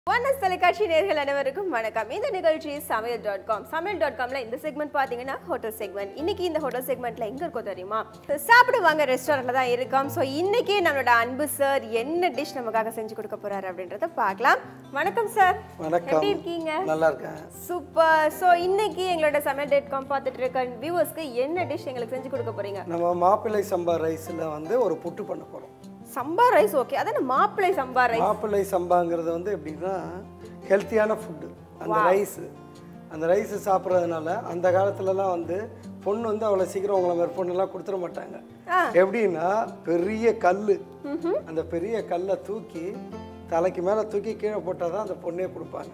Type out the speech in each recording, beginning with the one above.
வணக்கம் தொலைக்காட்சி நேயர்கள் அனைவருக்கும் வணக்கம். இந்த நிகழ்ச்சி சமையல்.com. சமையல்.comல இந்த செக்மெண்ட் பாத்தீங்கன்னா ஹோட்டல் செக்மெண்ட். இன்னைக்கு இந்த ஹோட்டல் செக்மெண்ட்ல எங்க இருக்கோம் தெரியுமா? சாப்பிடுவாங்க ரெஸ்டாரண்ட்ல தான் இருக்கோம். சோ இன்னைக்கு நம்மளோட அன்பு சார் என்ன டிஷ் நமக்காக செஞ்சு கொடுக்க போறாரு அப்படின்றத பார்க்கலாம். வணக்கம் சார். வணக்கம். எப்படி இருக்கீங்க? நல்லா இருக்கேன். சூப்பர். சோ இன்னைக்கு எங்களோட சமையல்.com பார்த்துட்டு இருக்க வியூவர்ஸ்க்கு என்ன டிஷ் எங்களுக்கு செஞ்சு கொடுக்க போறீங்க? நம்ம மாப்பிள்ளை சம்பா ரைஸ்ல வந்து ஒரு புட்டு பண்ண போறோம். சம்பா ரைஸ். ஓகே, அதான மாப்பிள்ளை சம்பா ரைஸ். மாப்பிள்ளை சம்பாங்கிறது வந்து எப்படின்னா ஹெல்த்தியான ஃபுட்டு. அந்த ரைஸ் சாப்பிட்றதுனால அந்த காலத்துலலாம் வந்து பொண்ணு வந்து அவ்வளோ சீக்கிரம் உங்களை மாதிரி பொண்ணுலாம் கொடுத்துட மாட்டாங்க. எப்படின்னா பெரிய கல், அந்த பெரிய கல்லை தூக்கி தலைக்கு மேலே தூக்கி கீழே போட்டால் தான் அந்த பொண்ணே கொடுப்பாங்க.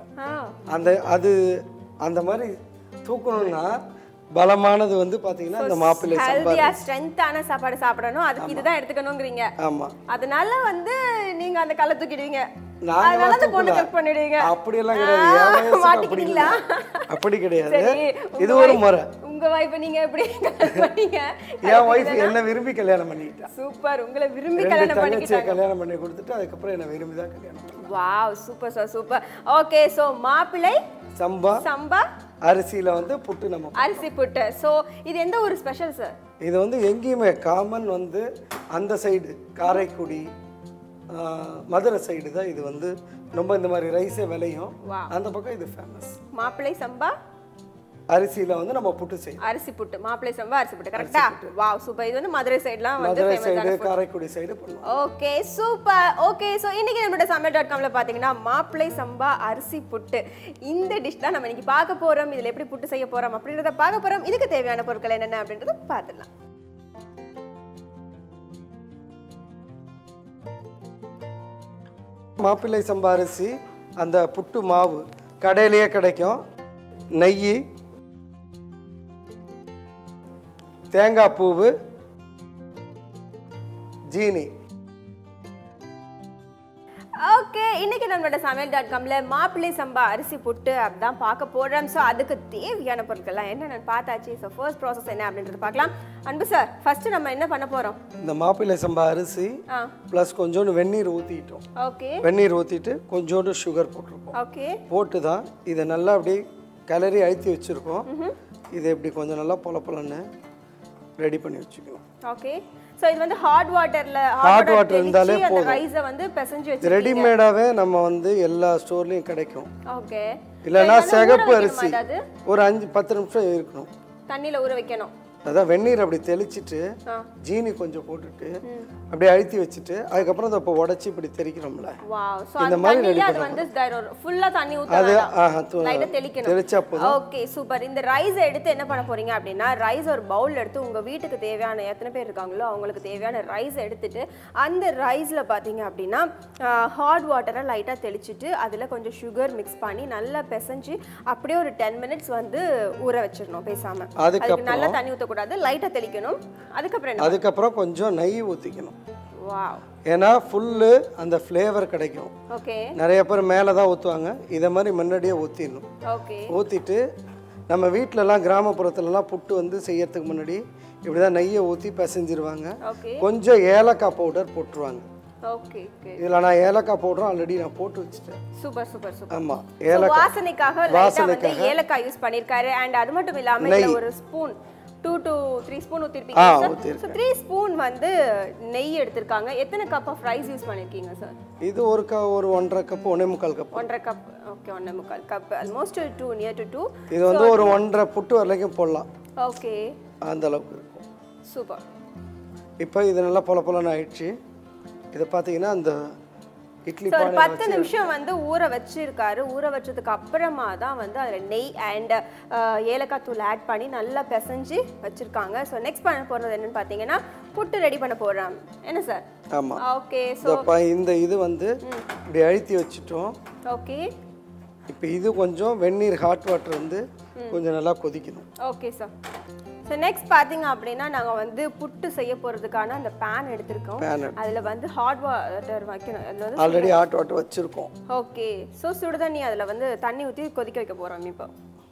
அந்த மாதிரி தூக்கணும்னா பலமானது வந்து பாத்தீங்கன்னா இந்த மாப்பிள்ளை ஹெல்தியா ஸ்ட்ரெngthான சாப்பாடு சாப்பிடணும். அதுக்கு இதுதான் எடுத்துக்கணும்ங்கறீங்க. ஆமா. அதனால வந்து நீங்க அந்த கல்ல தூக்கிடுவீங்க. அதனால அந்த பொண்ணு கட் பண்ணிடுவீங்க. அப்படி எல்லாம் கிடையாது. மாட்டிக்கிட்டீங்களா? அப்படி கிடையாது. இது ஒரு முறை. உங்க வைஃப் நீங்க எப்படி பண்ணீங்க? என் வைஃப் என்ன விரும்பி கல்யாணம் பண்ணிட்டா. சூப்பர். உங்களை விரும்பி கல்யாணம் பண்ணிக்கிட்டாங்க. கல்யாணம் பண்ணி கொடுத்துட்டு அதுக்கு அப்புறம் என்ன விரும்பி தான் கல்யாணம் பண்ணாங்க. Wow, super sir, super. Okay, so மாப்பிள்ளை சம்பா அரிசியில வந்து புட்டு, நம்ம அரிசி புட்டு. சோ இது எந்த ஒரு ஸ்பெஷல் சார்? இது வந்து எங்கேயுமே காமன் வந்து அந்த சைடு காரைக்குடி மதுரை சைடு தான் இது வந்து ரொம்ப இந்த மாதிரி ரைஸே விளையும். அந்த பக்கம் இது ஃபேமஸ். மாப்பிள்ளை சம்பா அரிசியில வந்து நம்ம புட்டு செய்யணும். அரிசி புட்டு, மாப்பிள்ளை சம்பா அரிசி புட்டு. கரெக்ட்டா? Wow, super. இது வந்து மதுரை சைடுலாம் வந்து மதுரை சைடு காரைக்குடி சைடு பண்ணுவோம். Okay, super. ஓகே, சோ இன்னைக்கு நம்மளோட சமையல்.comல பாத்தீங்கன்னா மாப்பிள்ளை சம்பா அரிசி புட்டு இந்த டிஷ் தான் நம்ம இன்னைக்கு பார்க்க போறோம். இதுல எப்படி புட்டு செய்ய போறோம் அப்படின்றத பார்க்க போறோம். இதுக்கு தேவையான பொருட்கள் என்னென்ன அப்படின்றத பார்த்துடலாம். மாப்பிள்ளை சம்பா அரிசி, அந்த புட்டு மாவு கடையிலேயே கிடைக்கும். நெய், தேங்காய் பூவு, ஜீனி. ஓகே, இன்னைக்கு நம்மளோட சமையல்.comல மாப்பிள்ளை சம்பா அரிசி புட்டு அப்படிதான் பார்க்க போறோம். ஸோ அதுக்கு தேவையான பொருட்கள்லாம் என்னென்னு பார்த்தாச்சு. ஸோ ஃபர்ஸ்ட் ப்ராசஸ் என்ன அப்படின்றது பார்க்கலாம். அன்பு சார், ஃபர்ஸ்ட் நம்ம என்ன பண்ண போறோம்? இந்த மாப்பிள்ளை சம்பா அரிசி ப்ளஸ் கொஞ்சோண்டு வெந்நீர் ஊற்றிட்டோம். ஓகே, வெந்நீர் ஊற்றிட்டு கொஞ்சோண்டு சுகர் போட்டிருக்கோம். ஓகே, போட்டு தான் இதை நல்லா அப்படியே கிளறி அழுத்தி வச்சுருக்கோம். இதை இப்படி கொஞ்சம் நல்லா பொலன்னு ரெடி பண்ணி வச்சுக்கணும். ஓகே, சோ இது வந்து ஹாட் வாட்டர் இருந்தாலே போதும். ரைஸை வந்து பிசைஞ்சு வச்சிருக்கீங்க. ரெடிமேடாவே நம்ம வந்து எல்லா ஸ்டோர்லயும் கிடைக்கும். ஓகே, இல்லனா சிகப்பு அரிசி ஒரு 5-10 நிமிஷம் இருக்கணும். தண்ணில ஊற வைக்கணும். அதான் வெந்நீர் அப்படி தெளிச்சிட்டு ஜீனி கொஞ்சம் போட்டுட்டு அப்படியே அழுத்தி வச்சுட்டு அதுக்கப்புறம் அதை இப்போ உடச்சி இப்படி தெளிக்கிறோம்ல. வாவ், சோ இந்த மாதிரி அது வந்து ஃபுல்லா தண்ணி ஊத்தணும், லைட்டா தெளிக்கணும். தெளிச்சா போதும். Okay, super. இந்த ரைஸ் எடுத்து என்ன பண்ண போறீங்க அப்படின்னா, ரைஸ் ஒரு பவுல் எடுத்து உங்க வீட்டுக்கு தேவையான எத்தனை பேர் இருக்காங்களோ அவங்களுக்கு தேவையான ரைஸ் எடுத்துட்டு அந்த ரைஸ்ல பாத்தீங்க அப்படின்னா ஹாட் வாட்டரை லைட்டா தெளிச்சிட்டு அதுல கொஞ்சம் சுகர் மிக்ஸ் பண்ணி நல்லா பிசைஞ்சு அப்படியே ஒரு 10 மினிட்ஸ் வந்து ஊற வச்சிரணும் பேசாம. அதுக்கு நல்லா தண்ணி ஊத்த கூடாது, லைட்டா தெளிக்கணும். அதுக்கப்புறம் கொஞ்சம் நெய் ஊத்திக்கணும். வாவ், ஏன்னா ஃபுல்லு அந்த ஃப்ளேவர் கிடைக்கும். ஓகே, நிறைய பேர் மேலே தான் ஊற்றுவாங்க. இதை மாதிரி முன்னாடியே ஊற்றிடணும். ஓகே, ஊற்றிட்டு நம்ம வீட்டிலலாம் கிராமப்புறத்துலலாம் புட்டு வந்து செய்யறதுக்கு முன்னாடி இப்படி தான் நெய்யை ஊற்றி பிசைஞ்சிருவாங்க. கொஞ்சம் ஏலக்காய் பவுடர் போட்டுருவாங்க. Okay, okay. இதில் நான் ஏலக்காய் பவுடர் ஆல்ரெடி நான் போட்டு வச்சுட்டேன். Super, super, super. ஆமாம், வாசனைக்காக லைட்டா வந்து ஏலக்காய் யூஸ் பண்ணிருக்காரு. அண்ட் அது மட்டும் இல்லாம இதுல ஒரு ஸ்பூன் 2 to 3 ஸ்பூன் ஊத்திருப்பீங்க சார். சோ 3 ஸ்பூன் வந்து நெய் எடுத்துர்க்காங்க. எத்தனை கப் ஆஃப் ரைஸ் யூஸ் பண்ணிருக்கீங்க சார்? இது ஒரு 1.5 cup 1.25 cup. 1.5 cup. Okay, 1.25 cup. Almost 2 near to 2. இது வந்து ஒரு 1.5 புட்டு வரைக்கும் போடலாம். ஓகே, அந்த அளவுக்கு இருக்கும். சூப்பர். இப்போ இது நல்லா பொலன்னு ஆயிடுச்சு. இத பாத்தீங்கன்னா அந்த இட்லி பானை 10 நிமிஷம் வந்து ஊற வச்சிருக்காரு. ஊற வச்சதுக்கு அப்புறமா தான் வந்து அதுல நெய் அண்ட் ஏலக்காய் தூள் ஆட் பண்ணி நல்லா பிசைஞ்சு வச்சிருக்காங்க. சோ நெக்ஸ்ட் பண்ண போறது என்னன்னு பாத்தீங்கன்னா புட்டு ரெடி பண்ண போறோம். என்ன சார்? ஆமா. ஓகே, சோ இந்த இது வந்து இப்படி அழுத்தி வச்சிட்டோம். ஓகே, இப்போ இது கொஞ்சம் வெந்நீர் ஹாட் வாட்டர் வந்து கொஞ்சம் நல்லா கொதிக்கணும். Okay sir. ஸோ நெக்ஸ்ட் பார்த்தீங்க அப்படின்னா நாங்கள் வந்து புட்டு செய்ய போகிறதுக்கான அந்த பேன் எடுத்திருக்கோம். அதில் வந்து ஹாட் வாட்டர் வைக்கணும். அதில் வந்து ஆல்ரெடி ஹாட் வாட்டர் வச்சுருக்கோம். ஓகே, ஸோ சுடுதண்ணி அதில் வந்து தண்ணி ஊற்றி கொதிக்க வைக்க போகிறோம். இப்போ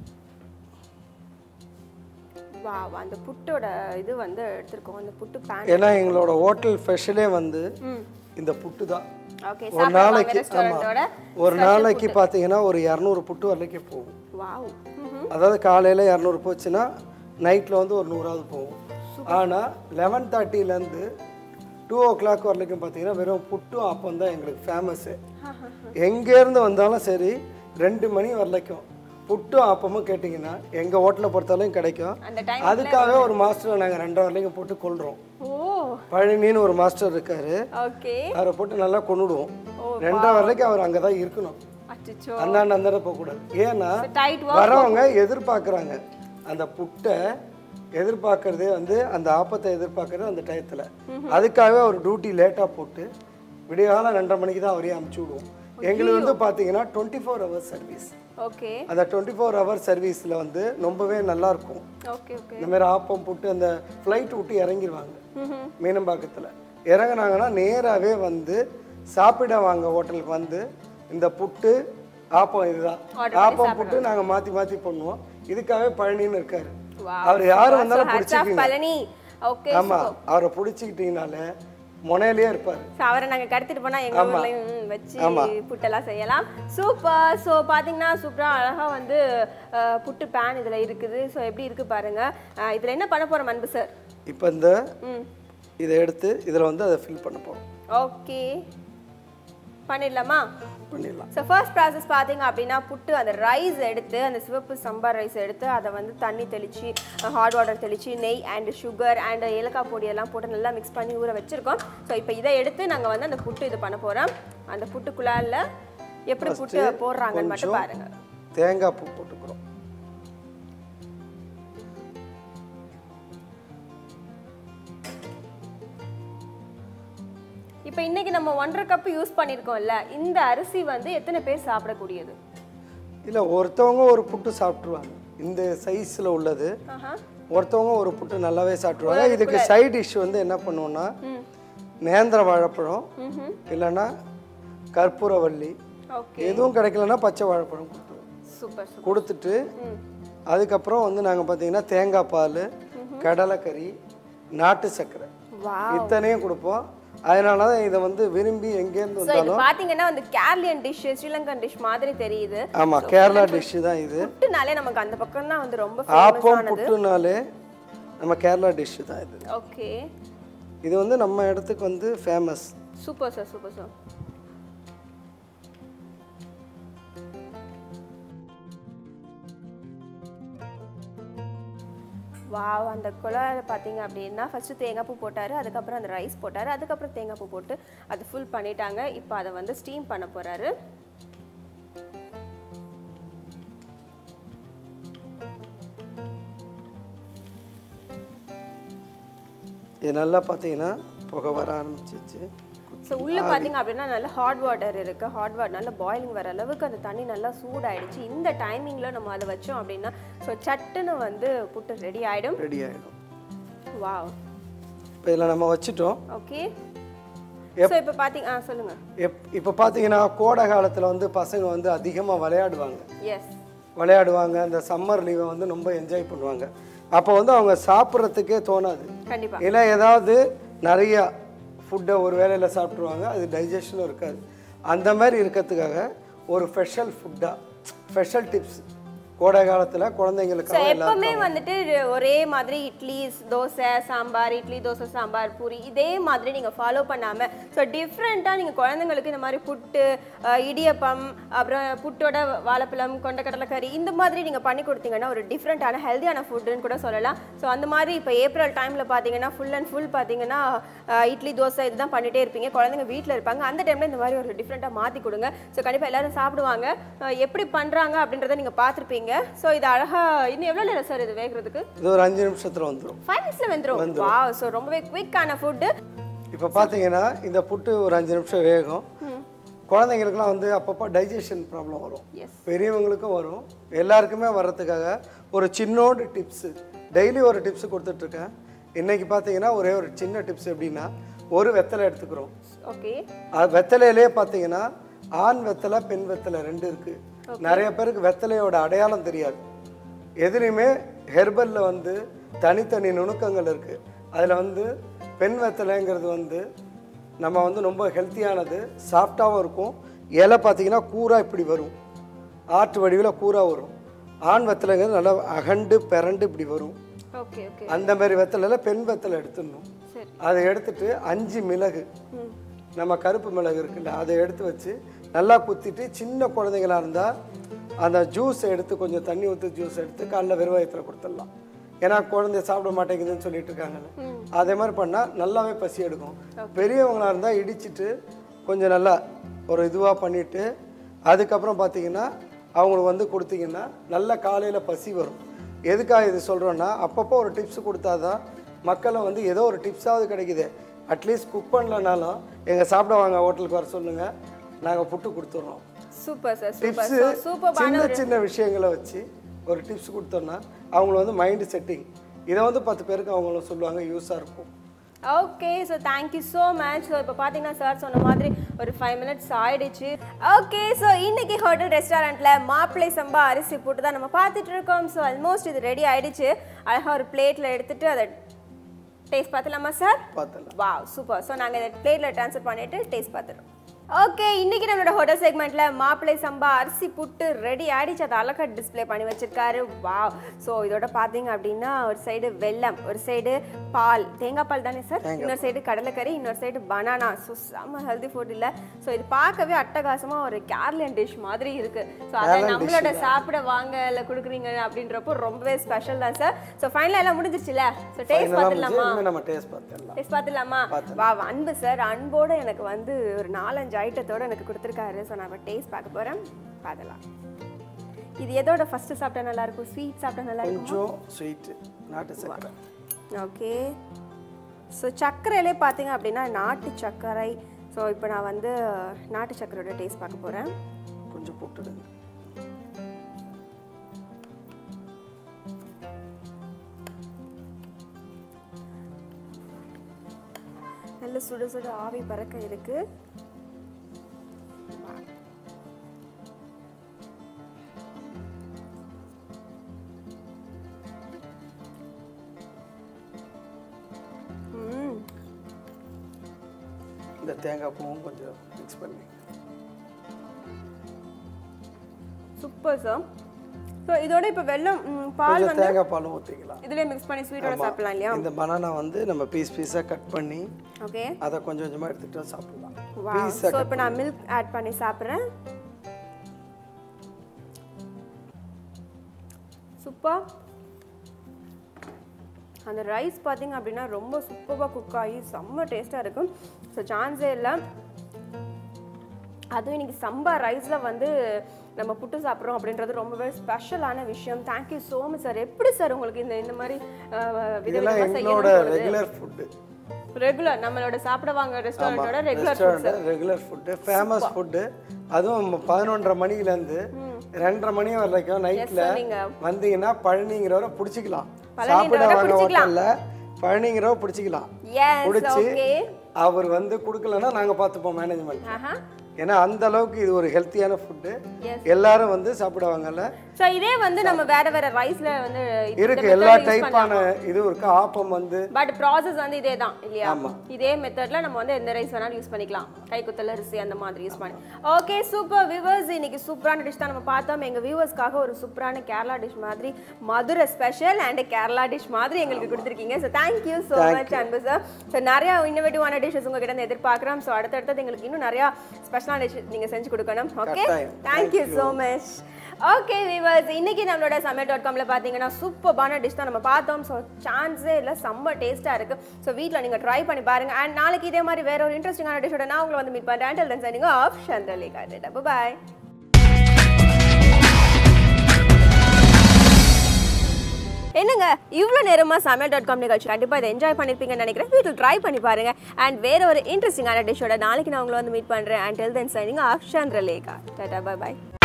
வா அந்த புட்டோட இது வந்து எடுத்திருக்கோம், அந்த புட்டு பேன். ஏன்னா எங்களோட ஹோட்டல் ஸ்பெஷலே வந்து இந்த புட்டு தான். ஓகே ஒரு நாளைக்கு ரெஸ்டாரன்ட்டோட ஒரு நாளைக்கு பார்த்தீங்கன்னா ஒரு 200 புட்டு வரைக்கும் போகும். வாவ். அதாவது காலையில் 200 போச்சுன்னா நைட்டில் வந்து ஒரு 100ஆவது போகும். ஆனால் 11:30லேருந்து 2 o'clock வரைக்கும் பார்த்தீங்கன்னா வெறும் புட்டும் அப்பம் தான் எங்களுக்கு ஃபேமஸ்ஸு. எங்கேருந்து வந்தாலும் சரி 2 மணி வரைக்கும் புட்டும் அப்பமும் கேட்டிங்கன்னா எங்கள் ஹோட்டலை பொறுத்தவரைக்கும் கிடைக்கும். அதுக்காக ஒரு மாஸ்டரை நாங்கள் 2 வரைக்கும் போட்டு கொள்கிறோம். பழனின்னு ஒரு மாஸ்டர் இருக்காரு, அவரை போட்டு நல்லா கொண்டுடுவோம். 2 வரைக்கும் அவர் அங்கே தான் இருக்கணும், அந்தாண்ட போகக்கூடாது. ஏன்னா வரவங்க எதிர்பார்க்குறாங்க, அந்த புட்டை எதிர்பார்க்கறதே வந்து அந்த ஆப்பத்தை எதிர்பார்க்கறது அந்த டயத்தில். அதுக்காகவே அவர் டியூட்டி லேட்டாக போட்டு விடியகாலம் 2:30 மணிக்கு தான் அவரையும் அமுச்சு விடுவோம். எங்களுக்கு வந்து பார்த்தீங்கன்னா 24 hours சர்வீஸ். ஓகே. அந்த 24 hours சர்வீஸில் வந்து ரொம்பவே நல்லா இருக்கும். இந்த மாதிரி ஆப்பம் புட்டு அந்த ஃப்ளைட் விட்டு இறங்கிடுவாங்க மீனம்பாக்கத்தில். இறங்கினாங்கன்னா நேராகவே வந்து சாப்பிட வாங்க ஹோட்டலுக்கு வந்து இந்த புட்டு ஆப்பம் இதுதான் ஆப்பம் புட்டு நாங்கள் மாற்றி மாற்றி பண்ணுவோம். இதுக்காகவே பழனின்னு இருக்காரு, அவர் யாரும் வந்தாலும் பிடிச்சிக்கிங்க. ஆமாம், அவரை பிடிச்சிக்கிட்டீங்கனாலே முனையிலே இருப்பார். அவரை நாங்கள் கடத்திட்டு போனால் எங்கள் ஊர்லையும் வச்சு புட்டெல்லாம் செய்யலாம். சூப்பர். ஸோ பார்த்தீங்கன்னா சூப்பராக அழகாக வந்து புட்டு பேன் இதில் இருக்குது. ஸோ எப்படி இருக்குது பாருங்கள். இதில் என்ன பண்ண போகிறோம் அன்பு சார்? இப்போ இந்த இதை எடுத்து இதில் வந்து அதை ஃபில் பண்ண போகிறோம். ஓகே, பண்ணிடலாமா? பண்ணிடலாம். ஸோ ஃபர்ஸ்ட் ப்ராசஸ் பார்த்தீங்க அப்படின்னா புட்டு அந்த ரைஸ் எடுத்து அந்த சிவப்பு சம்பார் ரைஸ் எடுத்து அதை வந்து தண்ணி தெளித்து ஹாட் வாட்டர் தெளித்து நெய் அண்ட் சுகர் அண்ட் ஏலக்காய் பொடி எல்லாம் போட்டு நல்லா மிக்ஸ் பண்ணி ஊற வச்சுருக்கோம். ஸோ இப்போ இதை எடுத்து நாங்கள் வந்து அந்த புட்டு இது பண்ண போகிறோம். அந்த புட்டுக்குள்ளால எப்படி புட்டு போடுறாங்கன்னு மட்டும் பாருங்கள். தேங்காய் பூ போட்டுக்கிறோம். இப்போ இன்னைக்கு நம்ம 1.5 கப் யூஸ் பண்ணியிருக்கோம்ல, இந்த அரிசி வந்து எத்தனை பேர் சாப்பிடக்கூடியது? இல்லை, ஒருத்தவங்க ஒரு புட்டு சாப்பிட்ருவாங்க. இந்த சைஸில் உள்ளது ஒருத்தவங்க ஒரு புட்டு நல்லாவே சாப்பிட்ருவாங்க. இதுக்கு சைட் டிஷ் வந்து என்ன பண்ணுவோம்னா நேந்திர வாழைப்பழம் இல்லைன்னா கற்பூரவள்ளி, எதுவும் கிடைக்கலன்னா பச்சை வாழைப்பழம் கொடுத்துருவோம். கொடுத்துட்டு அதுக்கப்புறம் வந்து நாங்கள் பார்த்தீங்கன்னா தேங்காய் பால், கடலைக்கறி, நாட்டு சர்க்கரை இத்தனையும் கொடுப்போம். அதனால தான் இதை வந்து விரும்பி எங்கேருந்து வந்தாலும் பார்த்தீங்கன்னா வந்து கேரளியன் டிஷ், ஸ்ரீலங்கன் டிஷ் மாதிரி தெரியுது. ஆமாம், கேரளா டிஷ் தான் இது. புட்டுனாலே நமக்கு அந்த பக்கம் தான் வந்து ரொம்ப ஆப்பம் புட்டுனாலே நம்ம கேரளா டிஷ் தான் இது. ஓகே, இது வந்து நம்ம இடத்துக்கு வந்து famous. Super sir, super sir. Wow. அந்த குழாயில் பார்த்தீங்க அப்படின்னா ஃபஸ்ட்டு தேங்காய் பூ போட்டார், அதுக்கப்புறம் அந்த ரைஸ் போட்டார், அதுக்கப்புறம் தேங்காய் பூ போட்டு அது ஃபுல் பண்ணிட்டாங்க. இப்போ அதை வந்து ஸ்டீம் பண்ண போகிறாரு. இது நல்லா பார்த்தீங்கன்னா புகை வர ஆரம்பிச்சிச்சு. ஸோ உள்ளே பார்த்தீங்க அப்படின்னா நல்லா ஹாட் வாட்டர் இருக்குது. ஹாட் வாட்டர் நல்லா பாயிலிங் வர அளவுக்கு அந்த தண்ணி நல்லா சூடாயிடுச்சு. இந்த டைமிங்கில் நம்ம அதை வச்சோம் அப்படின்னா ஸோ சட்டுன்னு வந்து புட்டு ரெடி ஆகிடும். வாவ். இப்போ இதில் நம்ம வச்சுட்டோம். ஓகே. ஸோ இப்போ பார்த்தீங்க சொல்லுங்கள். இப்போ பார்த்தீங்கன்னா கோடை காலத்தில் வந்து பசங்க வந்து அதிகமாக விளையாடுவாங்க. எஸ், விளையாடுவாங்க. அந்த சம்மர் லீவை வந்து ரொம்ப என்ஜாய் பண்ணுவாங்க. அப்போ வந்து அவங்க சாப்பிட்றதுக்கே தோணாது. கண்டிப்பாக. இல்லை ஏதாவது நிறையா ஃபுட்டை ஒரு வேளையில் சாப்பிட்ருவாங்க, அது டைஜஷனும் இருக்காது. அந்த மாதிரி இருக்கிறதுக்காக ஒரு ஸ்பெஷல் ஃபுட்டாக ஸ்பெஷல் டிப்ஸ் கோடை காலத்தில் குழந்தைங்களுக்கு எப்பவுமே வந்துட்டு ஒரே மாதிரி இட்லி தோசை சாம்பார், இட்லி தோசை சாம்பார் பூரி இதே மாதிரி நீங்கள் ஃபாலோ பண்ணாமல் ஸோ டிஃப்ரெண்ட்டாக நீங்கள் குழந்தைங்களுக்கு இந்த மாதிரி புட்டு, இடியப்பம், அப்புறம் புட்டோட வாழைப்பழம், கொண்டக்கடலை கறி இந்த மாதிரி நீங்கள் பண்ணி கொடுத்தீங்கன்னா ஒரு டிஃப்ரெண்ட்டான ஹெல்த்தியான ஃபுட்டுன்னு கூட சொல்லலாம். ஸோ அந்த மாதிரி இப்போ ஏப்ரல் டைமில் பார்த்தீங்கன்னா ஃபுல் அண்ட் ஃபுல் பார்த்தீங்கன்னா இட்லி தோசை இதுதான் பண்ணிகிட்டே இருப்பீங்க. குழந்தைங்க வீட்டில் இருப்பாங்க. அந்த டைமில் இந்த மாதிரி ஒரு டிஃப்ரெண்ட்டாக மாற்றி கொடுங்க. ஸோ கண்டிப்பாக எல்லோரும் சாப்பிடுவாங்க. எப்படி பண்ணுறாங்க அப்படின்றத நீங்கள் பார்த்துருப்பீங்க. சோ இது அழகா இன்னும் எவ்வளவு நேரம் சார் இது வேகிறதுக்கு? இது ஒரு 5 நிமிஷத்துல வந்துரும். 5 நிமிஷத்துல வெந்துரும். வாவ். சோ ரொம்பவே குயிக்கான ஃபுட். இப்போ பாத்தீங்கன்னா இந்த புட்டு ஒரு 5 நிமிஷம் வேகும். குழந்தைங்களுக்குலாம் வந்து அப்பப்போ டைஜஷன் ப்ராப்ளம் வரும், பெரியவங்களுக்கும் வரும். எல்லாருக்குமே வர்றதுக்காக ஒரு சின்னோடு டிப்ஸ், டெய்லி ஒரு டிப்ஸ் கொடுத்துட்ருக்கேன். இன்னைக்கு பார்த்தீங்கன்னா ஒரே ஒரு சின்ன டிப்ஸ். எப்படின்னா ஒரு வெத்தலை எடுத்துக்கிறோம். ஓகே. வெத்தலையிலே பார்த்தீங்கன்னா ஆண் வெத்தலை பெண் வெத்தலை 2 இருக்குது. நிறைய பேருக்கு வெத்தலையோட அடையாளம் தெரியாது. எதுலேயுமே ஹெர்பலில் வந்து தனித்தனி நுணுக்கங்கள் இருக்குது. அதில் வந்து பெண் வெத்தலைங்கிறது வந்து நம்ம வந்து ரொம்ப ஹெல்த்தியானது, சாஃப்டாகவும் இருக்கும். இலை பார்த்தீங்கன்னா கூரா இப்படி வரும், ஆட்டு வடிவில் கூரா வரும். ஆண் வெத்தலைங்கிறது நல்லா அகண்டு பிறண்டு இப்படி வரும். Okay okay. அந்த மாதிரி வெத்தலையில் பெண் வெத்தலை எடுத்துடணும். அதை எடுத்துட்டு 5 மிளகு, நம்ம கருப்பு மிளகு இருக்குல்ல, அதை எடுத்து வச்சு நல்லா குத்திட்டு, சின்ன குழந்தைங்களா இருந்தால் அந்த ஜூஸை எடுத்து கொஞ்சம் தண்ணி ஊற்றி ஜூஸ் எடுத்து காலைல வெறும் வயிற்றில் கொடுத்துடலாம். ஏன்னா குழந்தைய சாப்பிட மாட்டேங்குதுன்னு சொல்லிட்டு இருக்காங்கல்ல, அதே மாதிரி பண்ணால் நல்லாவே பசி எடுக்கும். பெரியவங்களாக இருந்தால் இடிச்சிட்டு கொஞ்சம் நல்லா ஒரு இதுவாக பண்ணிவிட்டு அதுக்கப்புறம் பார்த்தீங்கன்னா அவங்களுக்கு வந்து கொடுத்தீங்கன்னா நல்லா காலையில் பசி வரும். எதுக்காக இது சொல்கிறோன்னா, அப்பப்போ ஒரு டிப்ஸ் கொடுத்தா தான் மக்களும் வந்து ஏதோ ஒரு டிப்ஸாவது கிடைக்குது. அட்லீஸ்ட் குக் பண்ணலனாலும் எங்கள் சாப்பிட வாங்க ஹோட்டலுக்கு வர சொல்லுங்கள், நாங்கள் புட்டு கொடுத்துட்றோம். Super sir. டிப்ஸு சின்ன சின்ன விஷயங்களை வச்சு ஒரு டிப்ஸ் கொடுத்தோன்னா அவங்கள வந்து மைண்டு செட்டிங், இதை வந்து 10 பேருக்கு அவங்களும் சொல்லுவாங்க, யூஸாக இருக்கும். Okay, so thank you so much. So இப்போ பார்த்தீங்கன்னா சார் சொன்ன மாதிரி ஒரு 5 மினிட்ஸ் ஆயிடுச்சு. ஓகே, ஸோ இன்னைக்கு ஹோட்டல் ரெஸ்டாரண்ட்டில் மாப்பிள்ளை சம்பா அரிசி போட்டு தான் நம்ம பார்த்துட்டு இருக்கோம். ஸோ ஆல்மோஸ்ட் இது ரெடி ஆயிடுச்சு. அழகாக ஒரு பிளேட்டில் எடுத்துட்டு அதை டேஸ்ட் பார்த்துலாமா சார்? பார்த்துலாம். வா சூப்பர். ஸோ நாங்கள் இதை பிளேட்டில் ட்ரான்ஸ்ஃபர் பண்ணிவிட்டு டேஸ்ட் பார்த்துறோம். ஓகே, இன்னைக்கு நம்மளோட ஹோட்டல் செக்மெண்ட்டில் மாப்பிள்ளை சம்பா அரிசி புட்டு ரெடி ஆகிடுச்சு. அதை அழகாக டிஸ்பிளே பண்ணி வச்சுருக்காரு. வா. ஸோ இதோட பார்த்தீங்க அப்படின்னா ஒரு சைடு வெல்லம், ஒரு சைடு பால், தேங்காய் பால் தானே சார், இன்னொரு சைடு கடலைக்கறி, இன்னொரு சைடு பனானா. ஸோ செம்ம ஹெல்தி ஃபுட் இல்லை. ஸோ இது பார்க்கவே அட்டகாசமாக ஒரு கேரளியன் டிஷ் மாதிரி இருக்குது. ஸோ அதை நம்மளோட சாப்பிட வாங்க இல்லை கொடுக்குறீங்க அப்படின்றப்போ ரொம்பவே ஸ்பெஷல் தான் சார். ஸோ ஃபைனலாக எல்லாம் முடிஞ்சிச்சுல. ஸோ டேஸ்ட் பார்த்துடலாமா? டேஸ்ட் பார்த்துடலாமா? வா, அன்பு சார் அன்போட எனக்கு வந்து ஒரு 4-5 ஐட்டத்தோடு எனக்கு கொடுத்துருக்காரு. ஸோ நான் டேஸ்ட் பார்க்க போகிறேன், பார்க்கலாம். இது எதோட ஃபஸ்ட்டு சாப்பிட்டா நல்லாயிருக்கும்? ஸ்வீட் சாப்பிட்டா நல்லா இருக்கும். கொஞ்சம் ஸ்வீட், நாட்டு சக்கரை. ஓகே, ஸோ சர்க்கரையிலே பார்த்தீங்க அப்படின்னா நாட்டு சர்க்கரை. ஸோ இப்போ நான் வந்து நாட்டு சர்க்கரையோட டேஸ்ட் பார்க்க போகிறேன். கொஞ்சம் போட்டுடுங்க. நல்ல சுட சுட ஆவி பறக்க இருக்கு. இந்த தேங்காய் பூவும் கொஞ்சம் மிக்ஸ் பண்ணி. Super sir. ஸோ இதோட இப்போ வெல்லம் பால் வந்து தேங்காய் பாலும் ஊற்றிக்கலாம். இதுலேயே மிக்ஸ் பண்ணி ஸ்வீட்டோட சாப்பிடலாம் இல்லையா? இந்த பனானா வந்து நம்ம பீஸாக கட் பண்ணி ஓகே அதை கொஞ்சம் கொஞ்சமாக எடுத்துகிட்டு சாப்பிடலாம். ஸோ இப்போ நான் மில்க் ஆட் பண்ணி சாப்பிட்றேன். சூப்பர். அந்த ரைஸ் பார்த்தீங்க அப்படின்னா ரொம்ப சூப்பராக குக் ஆகி செம்ம டேஸ்ட்டாக இருக்கும். ஸோ சான்ஸே இல்லை. அதுவும் இன்னைக்கு சம்பா ரைஸில் வந்து நம்ம புட்டு சாப்பிட்றோம் அப்படின்றது ரொம்பவே ஸ்பெஷலான விஷயம். Thank you so much sir. எப்படி சார் உங்களுக்கு இந்த மாதிரி ரெகுலர் ஃபுட்டு, ரெகுலர் நம்மளோட சாப்பிட வாங்க ரெஸ்டாரண்டோட ரெகுலர் ஃபுட்டு, ஃபேமஸ் ஃபுட்டு. அதுவும் 11:30 மணிலேருந்து 2:30 மணி வரைக்கும் நைட்டில் வந்தீங்கன்னா பழனிங்கிறவரை பிடிச்சிக்கலாம். சாப்பிட வாங்க ஹோட்டலில் பழனிங்கிறவரை பிடிச்சிக்கலாம். பிடிச்சி அவர் வந்து கொடுக்கலன்னா நாங்கள் பார்த்துப்போம் மேனேஜ்மெண்ட். ஏன்னா அந்த அளவுக்கு இது ஒரு ஹெல்த்தியான ஃபுட்டு, எல்லாரும் வந்து சாப்பிடுவாங்கல்ல. ஸோ இதே வந்து நம்ம வேற வேற ரைஸ்ல வந்து இருக்கு, எல்லா டைப்பான இது இருக்கு. ஆப்பம் வந்து பட் ப்ராசஸ் வந்து இதே தான் இல்லையா? இதே மெத்தட்ல நம்ம வந்து எந்த ரைஸ் வேணாலும் யூஸ் பண்ணிக்கலாம். கைக்குத்தல் அரிசி அந்த மாதிரி யூஸ் பண்ணி. ஓகே சூப்பர் வியூவர்ஸ், இன்னைக்கு சூப்பரான டிஷ் தான் நம்ம பார்த்தோம். எங்க வியூவர்ஸ்க்காக ஒரு சூப்பரான கேரளா டிஷ் மாதிரி, Madurai special and Kerala dish மாதிரி எங்களுக்கு கொடுத்துருக்கீங்க. So thank you so much Anbu sir. So நிறைய இன்னோவேட்டிவான டிஷ்ஷஸ் உங்ககிட்ட இருந்து எதிர்பார்க்குறோம். ஸோ அடுத்தடுத்தது எங்களுக்கு இன்னும் நிறைய ஸ்பெஷலான டிஷ் நீங்க செஞ்சு கொடுக்கணும். Okay thank you so much. Okay viewers, இன்னைக்கு நம்மளோட சமையல்.comல பார்த்தீங்கன்னா சூப்பரான டிஷ் தான் நம்ம பார்த்தோம். ஸோ சான்ஸே இல்லை, செம்ம டேஸ்ட்டாக இருக்குது. ஸோ வீட்டில் நீங்கள் ட்ரை பண்ணி பாருங்கள். அண்ட் நாளைக்கு இதே மாதிரி வேற ஒரு இன்ட்ரெஸ்டிங்கான டிஷ்ஷோட நான் உங்களை வந்து மீட் பண்ணுறேன். Until then signing off, Chandralekha. Bye. என்னங்க இவ்வளோ நேரமாக சமையல்.com நிகழ்ச்சி கண்டிப்பாக இதை என்ஜாய் பண்ணியிருப்பீங்கன்னு நினைக்கிறேன். வீட்டில் ட்ரை பண்ணி பாருங்கள். அண்ட் வேற ஒரு இன்ட்ரெஸ்டிங்கான டிஷ்ஷோட நாளைக்கு நான் உங்களை வந்து மீட் பண்ணுறேன். Until then signing off, Chandralekha. Bye.